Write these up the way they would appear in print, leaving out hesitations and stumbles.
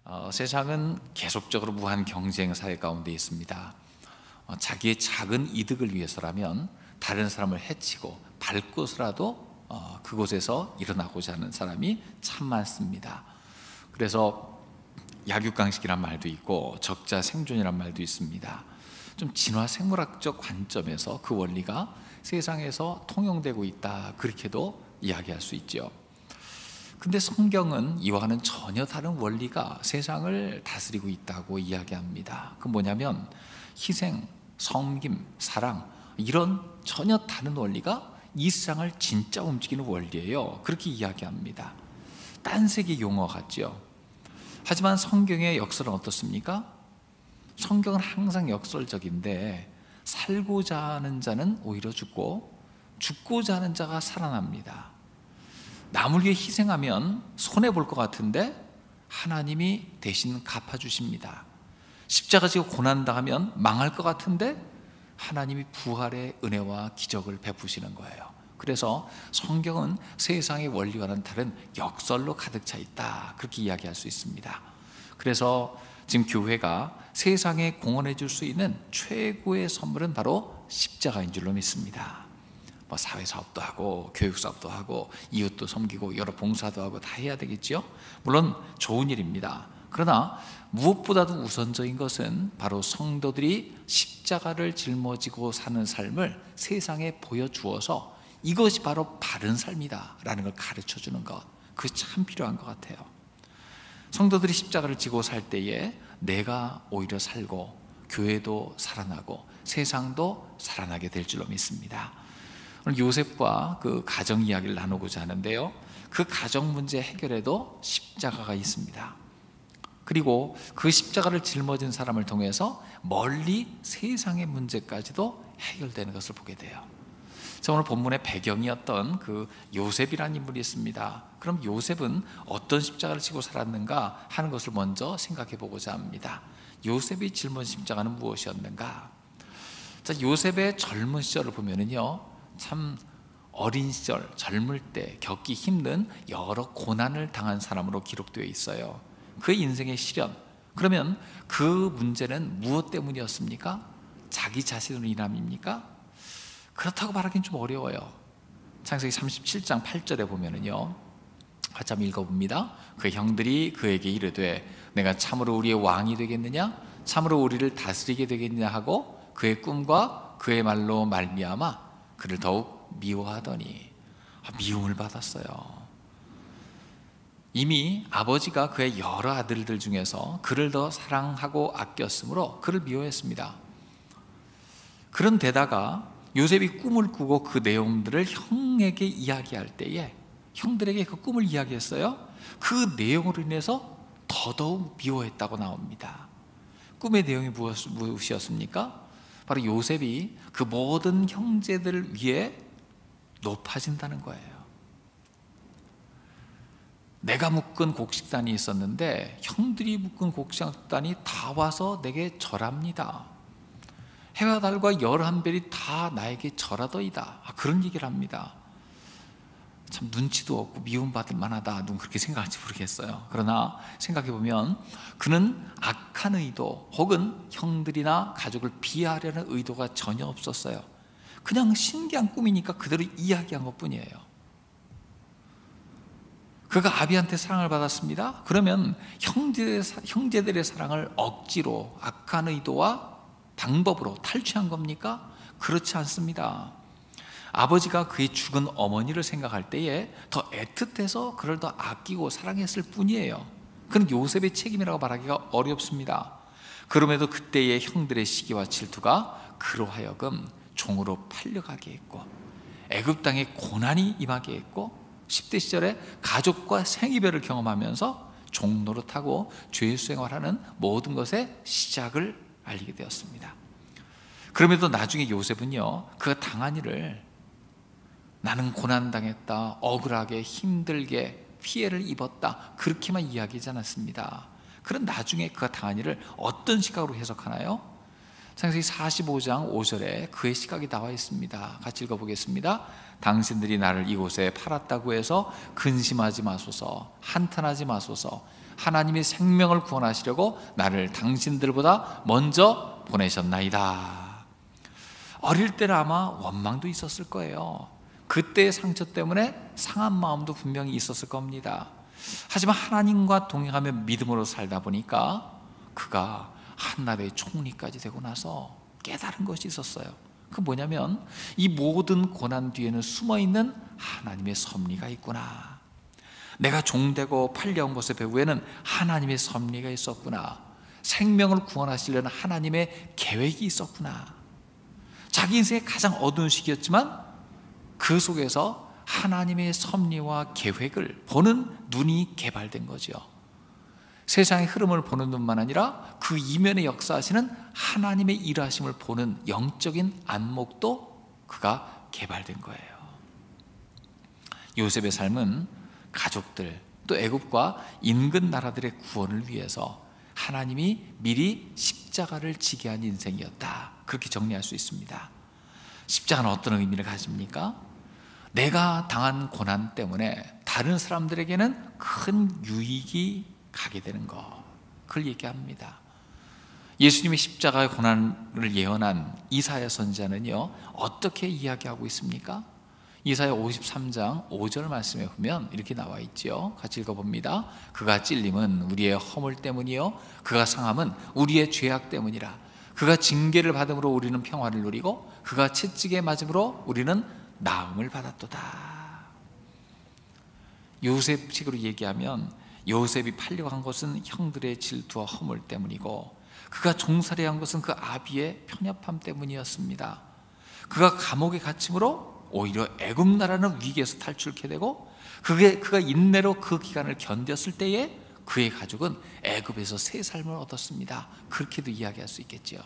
세상은 계속적으로 무한 경쟁 사회 가운데 있습니다. 자기의 작은 이득을 위해서라면 다른 사람을 해치고 밟고서라도 그곳에서 일어나고자 하는 사람이 참 많습니다. 그래서 약육강식이란 말도 있고 적자 생존이란 말도 있습니다. 좀 진화 생물학적 관점에서 그 원리가 세상에서 통용되고 있다, 그렇게도 이야기할 수 있죠. 근데 성경은 이와는 전혀 다른 원리가 세상을 다스리고 있다고 이야기합니다. 그 뭐냐면 희생, 섬김, 사랑, 이런 전혀 다른 원리가 이 세상을 진짜 움직이는 원리예요. 그렇게 이야기합니다. 딴세계 용어 같죠. 하지만 성경의 역설은 어떻습니까? 성경은 항상 역설적인데 살고자 하는 자는 오히려 죽고 죽고자 하는 자가 살아납니다. 남을 위해 희생하면 손해볼 것 같은데 하나님이 대신 갚아주십니다. 십자가 지고 고난당하면 망할 것 같은데 하나님이 부활의 은혜와 기적을 베푸시는 거예요. 그래서 성경은 세상의 원리와는 다른 역설로 가득 차 있다, 그렇게 이야기할 수 있습니다. 그래서 지금 교회가 세상에 공헌해 줄 수 있는 최고의 선물은 바로 십자가인 줄로 믿습니다. 사회사업도 하고 교육사업도 하고 이웃도 섬기고 여러 봉사도 하고 다 해야 되겠죠. 물론 좋은 일입니다. 그러나 무엇보다도 우선적인 것은 바로 성도들이 십자가를 짊어지고 사는 삶을 세상에 보여주어서 이것이 바로 바른 삶이다 라는 걸 가르쳐주는 것, 그게 참 필요한 것 같아요. 성도들이 십자가를 지고 살 때에 내가 오히려 살고 교회도 살아나고 세상도 살아나게 될 줄로 믿습니다. 오늘 요셉과 그 가정 이야기를 나누고자 하는데요, 그 가정 문제 해결에도 십자가가 있습니다. 그리고 그 십자가를 짊어진 사람을 통해서 멀리 세상의 문제까지도 해결되는 것을 보게 돼요. 자, 오늘 본문의 배경이었던 그 요셉이라는 인물이 있습니다. 그럼 요셉은 어떤 십자가를 지고 살았는가 하는 것을 먼저 생각해 보고자 합니다. 요셉이 짊어진 십자가는 무엇이었는가? 자, 요셉의 젊은 시절을 보면은요, 참 어린 시절, 젊을 때 겪기 힘든 여러 고난을 당한 사람으로 기록되어 있어요. 그 인생의 시련, 그러면 그 문제는 무엇 때문이었습니까? 자기 자신으로 인함입니까? 그렇다고 말하기는 좀 어려워요. 창세기 37장 8절에 보면은요, 같이 한번 읽어봅니다. 그 형들이 그에게 이르되 내가 참으로 우리의 왕이 되겠느냐, 참으로 우리를 다스리게 되겠느냐 하고 그의 꿈과 그의 말로 말미암아 그를 더욱 미워하더니, 미움을 받았어요. 이미 아버지가 그의 여러 아들들 중에서 그를 더 사랑하고 아꼈으므로 그를 미워했습니다. 그런데다가 요셉이 꿈을 꾸고 그 내용들을 형에게 이야기할 때에 형들에게 그 꿈을 이야기했어요. 그 내용으로 인해서 더더욱 미워했다고 나옵니다. 꿈의 내용이 무엇이었습니까? 바로 요셉이 그 모든 형제들을 위해 높아진다는 거예요. 내가 묶은 곡식단이 있었는데 형들이 묶은 곡식단이 다 와서 내게 절합니다. 해와 달과 열 한 별이 다 나에게 절하더이다, 그런 얘기를 합니다. 참 눈치도 없고 미움받을 만하다, 누군 그렇게 생각할지 모르겠어요. 그러나 생각해보면 그는 악한 의도 혹은 형들이나 가족을 비하하려는 의도가 전혀 없었어요. 그냥 신기한 꿈이니까 그대로 이야기한 것뿐이에요. 그가 아비한테 사랑을 받았습니다. 그러면 형제들의 사랑을 억지로 악한 의도와 방법으로 탈취한 겁니까? 그렇지 않습니다. 아버지가 그의 죽은 어머니를 생각할 때에 더 애틋해서 그를 더 아끼고 사랑했을 뿐이에요. 그건 요셉의 책임이라고 말하기가 어렵습니다. 그럼에도 그때의 형들의 시기와 질투가 그로 하여금 종으로 팔려가게 했고 애굽 땅에 고난이 임하게 했고 10대 시절에 가족과 생이별을 경험하면서 종 노릇하고 죄 수행을 모든 것의 시작을 알리게 되었습니다. 그럼에도 나중에 요셉은요, 그 당한 일을 나는 고난당했다, 억울하게 힘들게 피해를 입었다, 그렇게만 이야기하지 않았습니다. 그런 나중에 그가 당한 일을 어떤 시각으로 해석하나요? 창세기 45장 5절에 그의 시각이 나와 있습니다. 같이 읽어보겠습니다. 당신들이 나를 이곳에 팔았다고 해서 근심하지 마소서, 한탄하지 마소서. 하나님이 생명을 구원하시려고 나를 당신들보다 먼저 보내셨나이다. 어릴 때는 아마 원망도 있었을 거예요. 그때의 상처 때문에 상한 마음도 분명히 있었을 겁니다. 하지만 하나님과 동행하며 믿음으로 살다 보니까 그가 한나라의 총리까지 되고 나서 깨달은 것이 있었어요. 그 뭐냐면 이 모든 고난 뒤에는 숨어있는 하나님의 섭리가 있구나. 내가 종되고 팔려온 것의 배후에는 하나님의 섭리가 있었구나. 생명을 구원하시려는 하나님의 계획이 있었구나. 자기 인생의 가장 어두운 시기였지만 그 속에서 하나님의 섭리와 계획을 보는 눈이 개발된 거죠. 세상의 흐름을 보는 눈만 아니라 그 이면에 역사하시는 하나님의 일하심을 보는 영적인 안목도 그가 개발된 거예요. 요셉의 삶은 가족들 또 애굽과 인근 나라들의 구원을 위해서 하나님이 미리 십자가를 지게 한 인생이었다. 그렇게 정리할 수 있습니다. 십자가는 어떤 의미를 가집니까? 내가 당한 고난 때문에 다른 사람들에게는 큰 유익이 가게 되는 것, 그걸 얘기합니다. 예수님이 십자가의 고난을 예언한 이사야 선지자는요 어떻게 이야기하고 있습니까? 이사야 53장 5절 말씀에 보면 이렇게 나와 있죠. 같이 읽어봅니다. 그가 찔림은 우리의 허물 때문이요 그가 상함은 우리의 죄악 때문이라. 그가 징계를 받음으로 우리는 평화를 누리고 그가 채찍에 맞음으로 우리는 나음을 받았도다. 요셉식으로 얘기하면 요셉이 팔려간 것은 형들의 질투와 허물 때문이고 그가 종살이 한 것은 그 아비의 편협함 때문이었습니다. 그가 감옥에 갇힘으로 오히려 애굽 나라는 위기에서 탈출케 되고 그가 인내로 그 기간을 견뎠을 때에 그의 가족은 애굽에서 새 삶을 얻었습니다. 그렇게도 이야기할 수 있겠죠.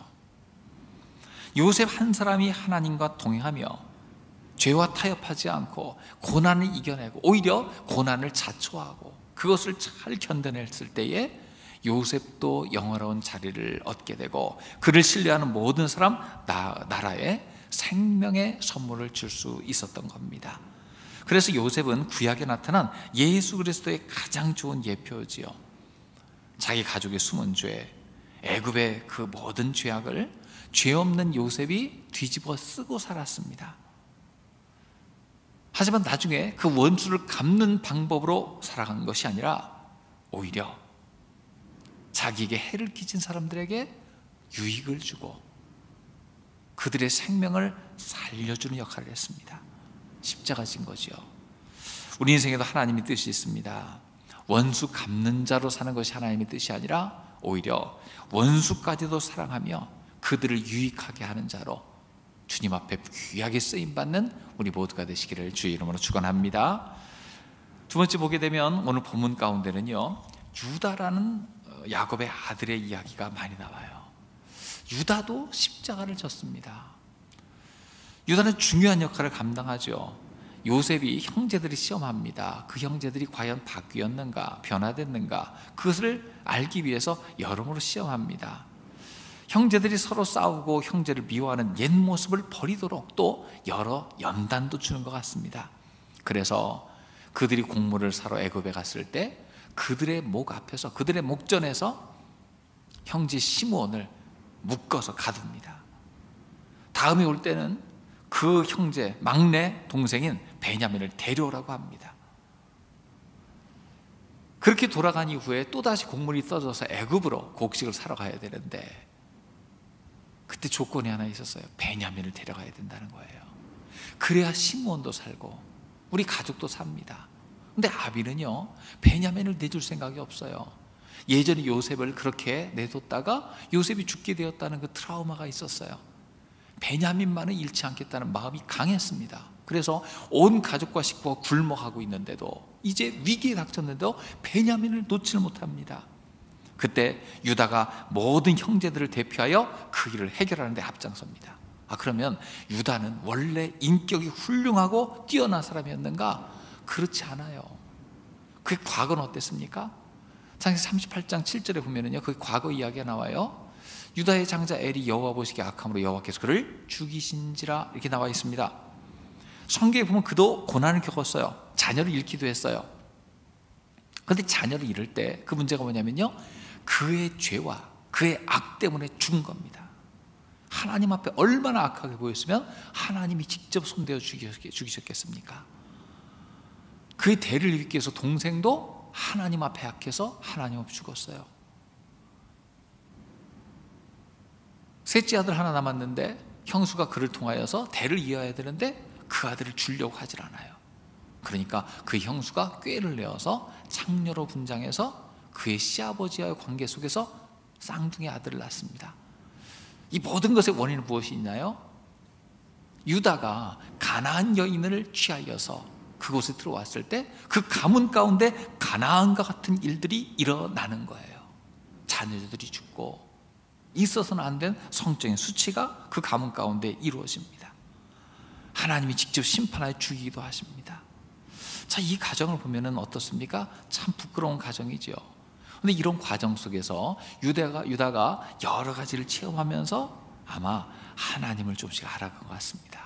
요셉 한 사람이 하나님과 동행하며 죄와 타협하지 않고 고난을 이겨내고 오히려 고난을 자초하고 그것을 잘 견뎌냈을 때에 요셉도 영화로운 자리를 얻게 되고 그를 신뢰하는 모든 사람 나라에 생명의 선물을 줄 수 있었던 겁니다. 그래서 요셉은 구약에 나타난 예수 그리스도의 가장 좋은 예표지요. 자기 가족의 숨은 죄, 애굽의 그 모든 죄악을 죄 없는 요셉이 뒤집어 쓰고 살았습니다. 하지만 나중에 그 원수를 갚는 방법으로 살아간 것이 아니라 오히려 자기에게 해를 끼친 사람들에게 유익을 주고 그들의 생명을 살려주는 역할을 했습니다. 십자가 진 거죠. 우리 인생에도 하나님의 뜻이 있습니다. 원수 갚는 자로 사는 것이 하나님의 뜻이 아니라 오히려 원수까지도 사랑하며 그들을 유익하게 하는 자로 주님 앞에 귀하게 쓰임받는 우리 모두가 되시기를 주의 이름으로 축원합니다. 두 번째 보게 되면 오늘 본문 가운데는요 유다라는 야곱의 아들의 이야기가 많이 나와요. 유다도 십자가를 졌습니다. 유다는 중요한 역할을 감당하죠. 요셉이 형제들이 시험합니다. 그 형제들이 과연 바뀌었는가 변화됐는가 그것을 알기 위해서 여러모로 시험합니다. 형제들이 서로 싸우고 형제를 미워하는 옛 모습을 버리도록 또 여러 연단도 주는 것 같습니다. 그래서 그들이 곡물을 사러 애굽에 갔을 때 그들의 목 앞에서 그들의 목전에서 형제 시므온을 묶어서 가둡니다. 다음에 올 때는 그 형제 막내 동생인 베냐민을 데려오라고 합니다. 그렇게 돌아간 이후에 또다시 곡물이 떨어져서 애굽으로 곡식을 사러 가야 되는데 그때 조건이 하나 있었어요. 베냐민을 데려가야 된다는 거예요. 그래야 시므온도 살고 우리 가족도 삽니다. 근데 아비는요 베냐민을 내줄 생각이 없어요. 예전에 요셉을 그렇게 내뒀다가 요셉이 죽게 되었다는 그 트라우마가 있었어요. 베냐민만은 잃지 않겠다는 마음이 강했습니다. 그래서 온 가족과 식구가 굶어가고 있는데도 이제 위기에 닥쳤는데도 베냐민을 놓지를 못합니다. 그때 유다가 모든 형제들을 대표하여 그 일을 해결하는 데 앞장섭니다. 그러면 유다는 원래 인격이 훌륭하고 뛰어난 사람이었는가? 그렇지 않아요. 그의 과거는 어땠습니까? 창세기 38장 7절에 보면은요 그 과거 이야기가 나와요. 유다의 장자 엘이 여호와 보시기에 악함으로 여호와께서 그를 죽이신지라 이렇게 나와 있습니다. 성경에 보면 그도 고난을 겪었어요. 자녀를 잃기도 했어요. 그런데 자녀를 잃을 때 그 문제가 뭐냐면요, 그의 죄와 그의 악 때문에 죽은 겁니다. 하나님 앞에 얼마나 악하게 보였으면 하나님이 직접 손대어 죽이셨겠습니까? 그의 대를 이기 위해서 동생도 하나님 앞에 악해서 하나님 앞에 죽었어요. 셋째 아들 하나 남았는데 형수가 그를 통하여서 대를 이어야 되는데 그 아들을 주려고 하질 않아요. 그러니까 그 형수가 꾀를 내어서 창녀로 분장해서 그의 시아버지와의 관계 속에서 쌍둥이 아들을 낳습니다. 이 모든 것의 원인은 무엇이 있나요? 유다가 가나안 여인을 취하여서 그곳에 들어왔을 때 그 가문 가운데 가나안과 같은 일들이 일어나는 거예요. 자녀들이 죽고 있어서는 안 된 성적인 수치가 그 가문 가운데 이루어집니다. 하나님이 직접 심판하여 죽이기도 하십니다. 자, 이 가정을 보면은 어떻습니까? 참 부끄러운 가정이죠. 근데 이런 과정 속에서 유다가 여러 가지를 체험하면서 아마 하나님을 조금씩 알아간 것 같습니다.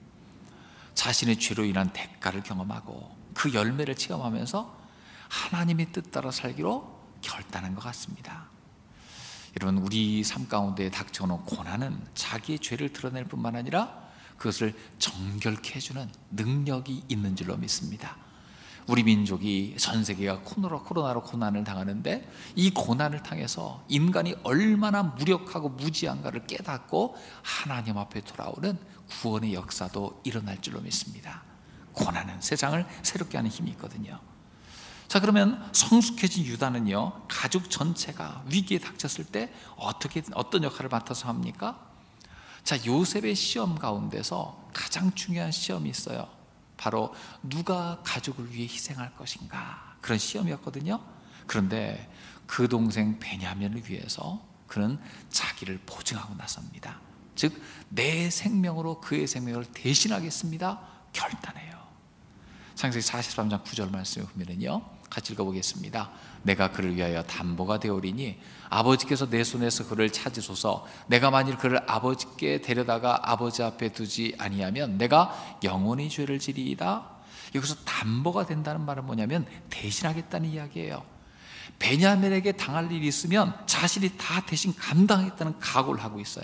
자신의 죄로 인한 대가를 경험하고 그 열매를 체험하면서 하나님의 뜻 따라 살기로 결단한 것 같습니다. 여러분, 우리 삶 가운데 닥쳐오는 고난은 자기의 죄를 드러낼 뿐만 아니라 그것을 정결케 해주는 능력이 있는 줄로 믿습니다. 우리 민족이 전 세계가 코로나로 고난을 당하는데 이 고난을 당해서 인간이 얼마나 무력하고 무지한가를 깨닫고 하나님 앞에 돌아오는 구원의 역사도 일어날 줄로 믿습니다. 고난은 세상을 새롭게 하는 힘이 있거든요. 자, 그러면 성숙해진 유다는요, 가족 전체가 위기에 닥쳤을 때 어떤 역할을 맡아서 합니까? 자, 요셉의 시험 가운데서 가장 중요한 시험이 있어요. 바로 누가 가족을 위해 희생할 것인가, 그런 시험이었거든요. 그런데 그 동생 베냐민을 위해서 그는 자기를 보증하고 나섭니다. 즉, 내 생명으로 그의 생명을 대신하겠습니다 결단해요. 창세기 43장 9절 말씀을 보면은요, 같이 읽어보겠습니다. 내가 그를 위하여 담보가 되오리니 아버지께서 내 손에서 그를 찾으소서. 내가 만일 그를 아버지께 데려다가 아버지 앞에 두지 아니하면 내가 영원히 죄를 지리이다. 여기서 담보가 된다는 말은 뭐냐면 대신하겠다는 이야기예요. 베냐민에게 당할 일이 있으면 자신이 다 대신 감당하겠다는 각오를 하고 있어요.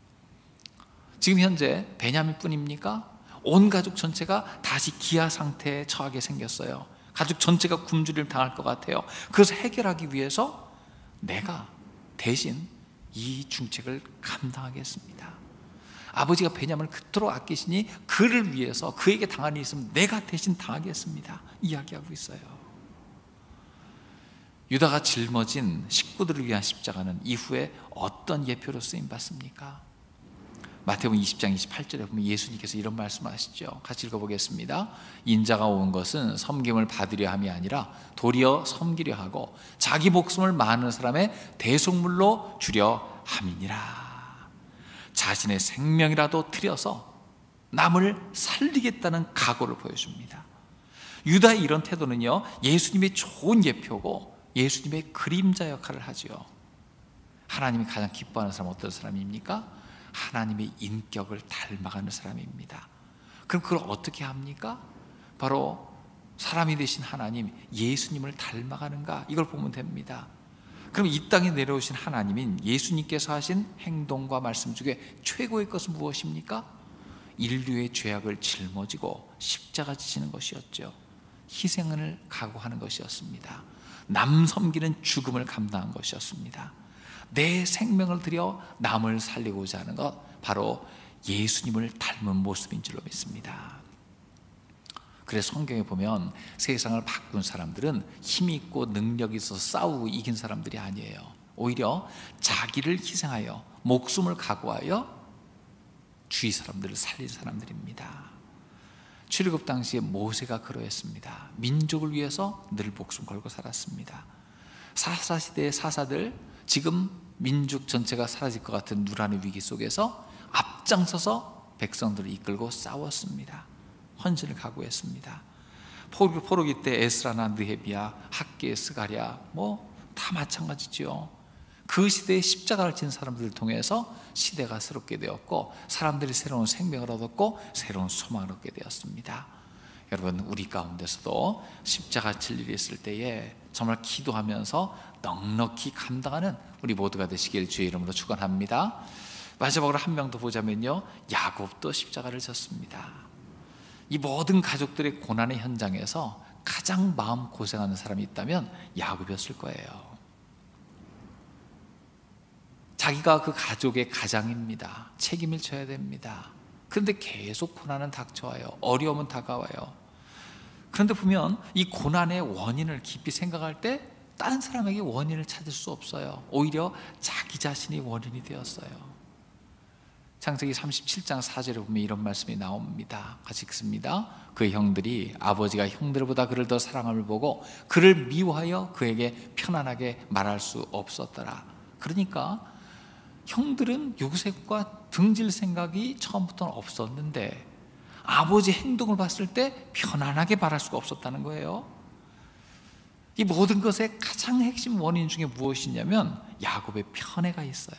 지금 현재 베냐민뿐입니까? 온 가족 전체가 다시 기아 상태에 처하게 생겼어요. 가족 전체가 굶주림을 당할 것 같아요. 그것을 해결하기 위해서 내가 대신 이 중책을 감당하겠습니다. 아버지가 베냐민을 그토록 아끼시니 그를 위해서 그에게 당할 일이 있으면 내가 대신 당하겠습니다 이야기하고 있어요. 유다가 짊어진 식구들을 위한 십자가는 이후에 어떤 예표로 쓰임받습니까? 마태복음 20장 28절에 보면 예수님께서 이런 말씀을 하시죠. 같이 읽어보겠습니다. 인자가 온 것은 섬김을 받으려 함이 아니라 도리어 섬기려 하고 자기 목숨을 많은 사람의 대속물로 주려 함이니라. 자신의 생명이라도 들여서 남을 살리겠다는 각오를 보여줍니다. 유다의 이런 태도는요, 예수님의 좋은 예표고 예수님의 그림자 역할을 하죠. 하나님이 가장 기뻐하는 사람은 어떤 사람입니까? 하나님의 인격을 닮아가는 사람입니다. 그럼 그걸 어떻게 합니까? 바로 사람이 되신 하나님, 예수님을 닮아가는가, 이걸 보면 됩니다. 그럼 이 땅에 내려오신 하나님인 예수님께서 하신 행동과 말씀 중에 최고의 것은 무엇입니까? 인류의 죄악을 짊어지고 십자가 지시는 것이었죠. 희생을 각오하는 것이었습니다. 남 섬기는 죽음을 감당한 것이었습니다. 내 생명을 들여 남을 살리고자 하는 것, 바로 예수님을 닮은 모습인 줄로 믿습니다. 그래서 성경에 보면 세상을 바꾼 사람들은 힘이 있고 능력이 있어서 싸우고 이긴 사람들이 아니에요. 오히려 자기를 희생하여 목숨을 각오하여 주위 사람들을 살린 사람들입니다. 출애굽 당시에 모세가 그러했습니다. 민족을 위해서 늘 목숨 걸고 살았습니다. 사사시대의 사사들, 지금 민족 전체가 사라질 것 같은 누란의 위기 속에서 앞장서서 백성들을 이끌고 싸웠습니다. 헌신을 각오했습니다. 포로기 때 에스라나 느헤비야, 학계, 스가랴 다 마찬가지죠. 그 시대에 십자가를 진 사람들을 통해서 시대가 새롭게 되었고 사람들이 새로운 생명을 얻었고 새로운 소망을 얻게 되었습니다. 여러분, 우리 가운데서도 십자가 질 일이 있을 때에 정말 기도하면서 넉넉히 감당하는 우리 모두가 되시길 주의 이름으로 축원합니다. 마지막으로 한 명 더 보자면요, 야곱도 십자가를 졌습니다. 이 모든 가족들의 고난의 현장에서 가장 마음 고생하는 사람이 있다면 야곱이었을 거예요. 자기가 그 가족의 가장입니다. 책임을 져야 됩니다. 그런데 계속 고난은 닥쳐와요. 어려움은 다가와요. 그런데 보면 이 고난의 원인을 깊이 생각할 때 다른 사람에게 원인을 찾을 수 없어요. 오히려 자기 자신이 원인이 되었어요. 창세기 37장 4절에 보면 이런 말씀이 나옵니다. 같이 읽습니다. 그의 형들이 아버지가 형들보다 그를 더 사랑함을 보고 그를 미워하여 그에게 편안하게 말할 수 없었더라. 그러니까 형들은 요셉과 등질 생각이 처음부터는 없었는데 아버지 행동을 봤을 때 편안하게 말할 수가 없었다는 거예요. 이 모든 것의 가장 핵심 원인 중에 무엇이냐면 야곱의 편애가 있어요.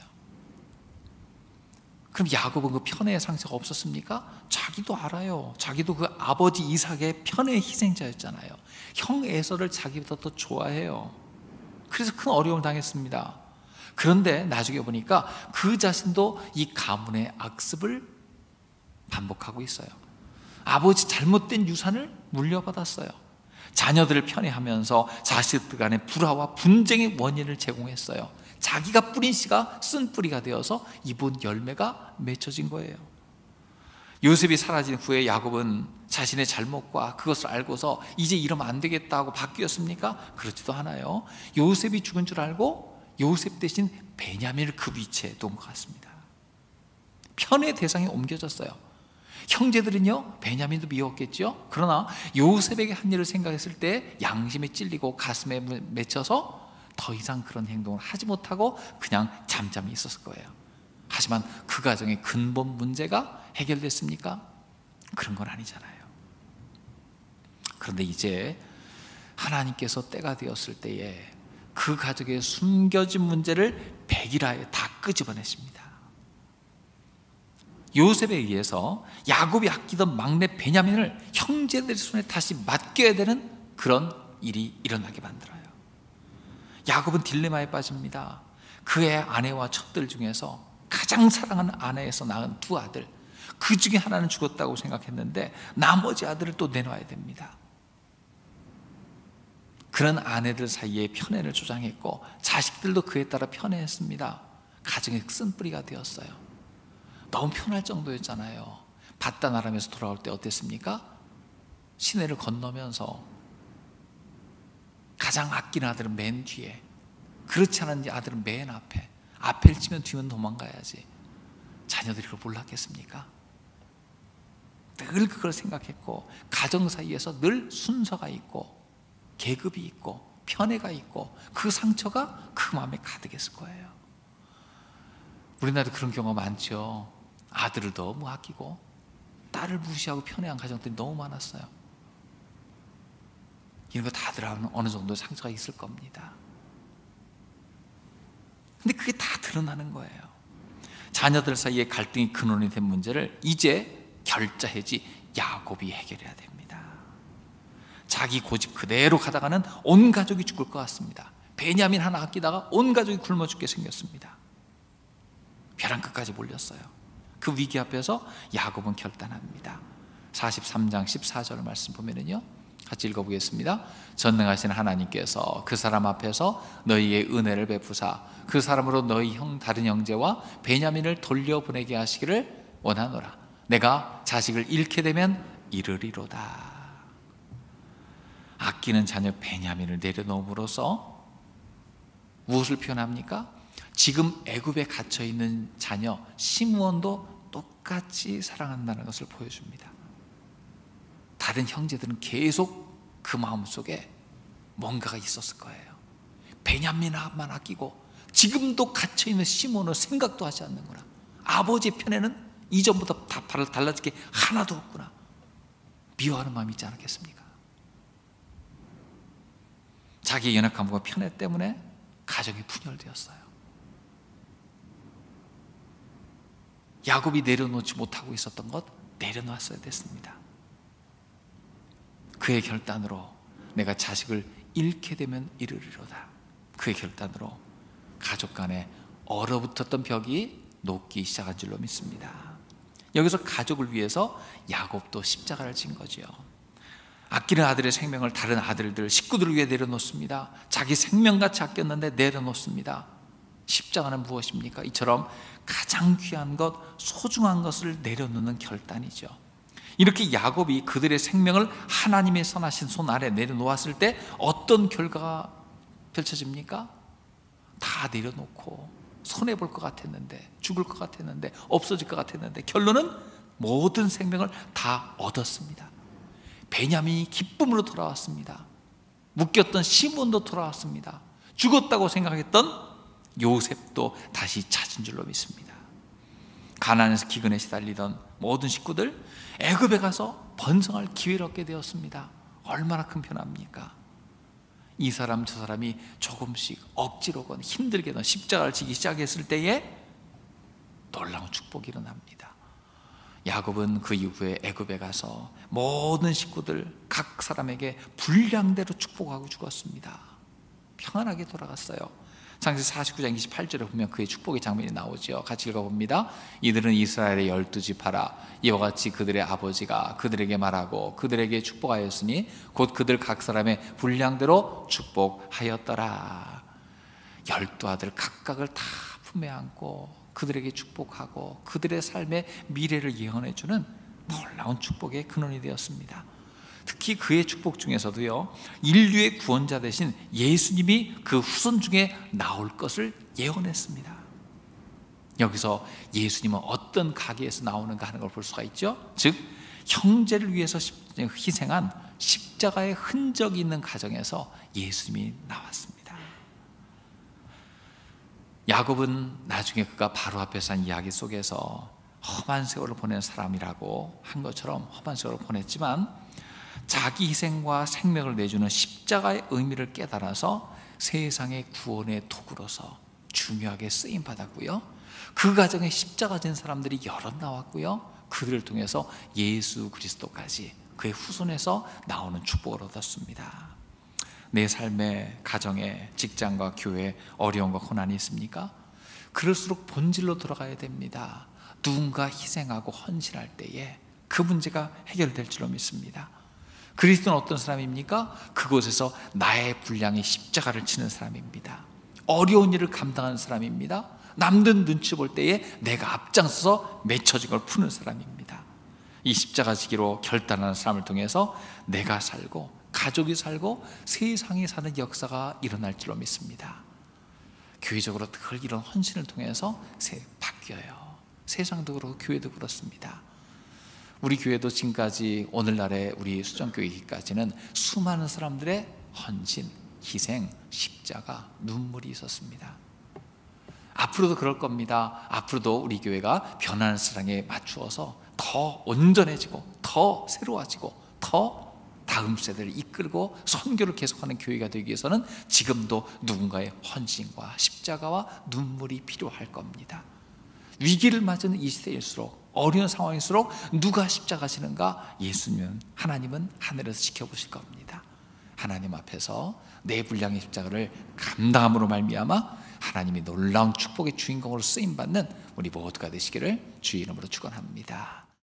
그럼 야곱은 그 편애의 상처가 없었습니까? 자기도 알아요. 자기도 그 아버지 이삭의 편애의 희생자였잖아요. 형 에서를 자기보다 더 좋아해요. 그래서 큰 어려움을 당했습니다. 그런데 나중에 보니까 그 자신도 이 가문의 악습을 반복하고 있어요. 아버지 잘못된 유산을 물려받았어요. 자녀들을 편애하면서 자식들 간의 불화와 분쟁의 원인을 제공했어요. 자기가 뿌린 씨가 쓴 뿌리가 되어서 입은 열매가 맺혀진 거예요. 요셉이 사라진 후에 야곱은 자신의 잘못과 그것을 알고서 이제 이러면 안 되겠다고 바뀌었습니까? 그렇지도 않아요. 요셉이 죽은 줄 알고 요셉 대신 베냐민을 그 위치에 둔 것 같습니다. 편의 대상이 옮겨졌어요. 형제들은요, 베냐민도 미웠겠죠. 그러나 요셉에게 한 일을 생각했을 때 양심에 찔리고 가슴에 맺혀서 더 이상 그런 행동을 하지 못하고 그냥 잠잠히 있었을 거예요. 하지만 그 가정의 근본 문제가 해결됐습니까? 그런 건 아니잖아요. 그런데 이제 하나님께서 때가 되었을 때에 그 가족의 숨겨진 문제를 백일하에 다 끄집어내십니다. 요셉에 의해서 야곱이 아끼던 막내 베냐민을 형제들의 손에 다시 맡겨야 되는 그런 일이 일어나게 만들어요. 야곱은 딜레마에 빠집니다. 그의 아내와 첩들 중에서 가장 사랑하는 아내에서 낳은 두 아들, 그 중에 하나는 죽었다고 생각했는데 나머지 아들을 또 내놔야 됩니다. 그런 아내들 사이에 편애를 조장했고 자식들도 그에 따라 편애했습니다. 가정의 쓴뿌리가 되었어요. 너무 편할 정도였잖아요. 바다나람에서 돌아올 때 어땠습니까? 시내를 건너면서 가장 아끼는 아들은 맨 뒤에, 그렇지 않은 아들은 맨 앞에, 앞을 치면 뒤면 도망가야지. 자녀들이 그걸 몰랐겠습니까? 늘 그걸 생각했고 가정 사이에서 늘 순서가 있고 계급이 있고 편애가 있고 그 상처가 그 마음에 가득했을 거예요. 우리나라도 그런 경우가 많죠. 아들을 너무 아끼고 딸을 무시하고 편애한 가정들이 너무 많았어요. 이런 거 다들 어느 정도 상처가 있을 겁니다. 근데 그게 다 드러나는 거예요. 자녀들 사이에 갈등이 근원이 된 문제를 이제 결자해지 야곱이 해결해야 됩니다. 자기 고집 그대로 가다가는 온 가족이 죽을 것 같습니다. 베냐민 하나 아끼다가 온 가족이 굶어 죽게 생겼습니다. 벼랑 끝까지 몰렸어요. 그 위기 앞에서 야곱은 결단합니다. 43장 14절 말씀 보면은요, 같이 읽어보겠습니다. 전능하신 하나님께서 그 사람 앞에서 너희의 은혜를 베푸사 그 사람으로 너희 다른 형제와 베냐민을 돌려보내게 하시기를 원하노라. 내가 자식을 잃게 되면 이르리로다. 아끼는 자녀 베냐민을 내려놓음으로써 무엇을 표현합니까? 지금 애굽에 갇혀있는 자녀 시므온도 똑같이 사랑한다는 것을 보여줍니다. 다른 형제들은 계속 그 마음속에 뭔가가 있었을 거예요. 베냐민만 아끼고 지금도 갇혀있는 시므온을 생각도 하지 않는구나. 아버지의 편에는 이전보다 다 달라질 게 하나도 없구나. 미워하는 마음이 있지 않겠습니까? 자기의 연약함과 편애 때문에 가정이 분열되었어요. 야곱이 내려놓지 못하고 있었던 것 내려놨어야 됐습니다. 그의 결단으로 내가 자식을 잃게 되면 이르리로다. 그의 결단으로 가족 간에 얼어붙었던 벽이 녹기 시작한 줄로 믿습니다. 여기서 가족을 위해서 야곱도 십자가를 진 거죠. 아끼는 아들의 생명을 다른 아들들, 식구들을 위해 내려놓습니다. 자기 생명같이 아꼈는데 내려놓습니다. 십자가는 무엇입니까? 이처럼 가장 귀한 것, 소중한 것을 내려놓는 결단이죠. 이렇게 야곱이 그들의 생명을 하나님의 선하신 손 아래 내려놓았을 때 어떤 결과가 펼쳐집니까? 다 내려놓고 손해볼 것 같았는데, 죽을 것 같았는데, 없어질 것 같았는데 결론은 모든 생명을 다 얻었습니다. 베냐민이 기쁨으로 돌아왔습니다. 묶였던 시몬도 돌아왔습니다. 죽었다고 생각했던 요셉도 다시 찾은 줄로 믿습니다. 가나안에서 기근에 시달리던 모든 식구들 애굽에 가서 번성할 기회를 얻게 되었습니다. 얼마나 큰 변화입니까? 이 사람 저 사람이 조금씩 억지로건 힘들게든 십자가를 지기 시작했을 때에 놀라운 축복이 일어납니다. 야곱은 그 이후에 애굽에 가서 모든 식구들 각 사람에게 분량대로 축복하고 죽었습니다. 평안하게 돌아갔어요. 창세기 49장 28절에 보면 그의 축복의 장면이 나오죠. 같이 읽어봅니다. 이들은 이스라엘의 12지파라. 이와 같이 그들의 아버지가 그들에게 말하고 그들에게 축복하였으니 곧 그들 각 사람의 분량대로 축복하였더라. 12아들 각각을 다 품에 안고 그들에게 축복하고 그들의 삶의 미래를 예언해주는 놀라운 축복의 근원이 되었습니다. 특히 그의 축복 중에서도요, 인류의 구원자 되신 예수님이 그 후손 중에 나올 것을 예언했습니다. 여기서 예수님은 어떤 가게에서 나오는가 하는 걸 볼 수가 있죠. 즉 형제를 위해서 희생한 십자가의 흔적이 있는 가정에서 예수님이 나왔습니다. 야곱은 나중에 그가 바로 앞에서 한 이야기 속에서 험한 세월을 보낸 사람이라고 한 것처럼 험한 세월을 보냈지만 자기 희생과 생명을 내주는 십자가의 의미를 깨달아서 세상의 구원의 도구로서 중요하게 쓰임받았고요, 그 가정에 십자가 진 사람들이 여럿 나왔고요, 그들을 통해서 예수 그리스도까지 그의 후손에서 나오는 축복을 얻었습니다. 내 삶의 가정에, 직장과 교회에 어려움과 고난이 있습니까? 그럴수록 본질로 돌아가야 됩니다. 누군가 희생하고 헌신할 때에 그 문제가 해결될 줄로 믿습니다. 그리스도는 어떤 사람입니까? 그곳에서 나의 분량의 십자가를 치는 사람입니다. 어려운 일을 감당하는 사람입니다. 남들 눈치 볼 때에 내가 앞장서서 맺혀진 걸 푸는 사람입니다. 이 십자가 지기로 결단하는 사람을 통해서 내가 살고 가족이 살고 세상이 사는 역사가 일어날 줄로 믿습니다. 교회적으로 늘 이런 헌신을 통해서 바뀌어요. 세상도 그렇고 교회도 그렇습니다. 우리 교회도 지금까지 오늘날의 우리 수정교회까지는 수많은 사람들의 헌신, 희생, 십자가, 눈물이 있었습니다. 앞으로도 그럴 겁니다. 앞으로도 우리 교회가 변하는 세상에 맞추어서 더 온전해지고 더 새로워지고 더 다음 세대를 이끌고 선교를 계속하는 교회가 되기 위해서는 지금도 누군가의 헌신과 십자가와 눈물이 필요할 겁니다. 위기를 맞은 이 시대일수록, 어려운 상황일수록 누가 십자가 지는가? 예수님은, 하나님은 하늘에서 지켜보실 겁니다. 하나님 앞에서 내 분량의 십자가를 감당함으로 말미암아 하나님이 놀라운 축복의 주인공으로 쓰임받는 우리 모두가 되시기를 주의 이름으로 축원합니다.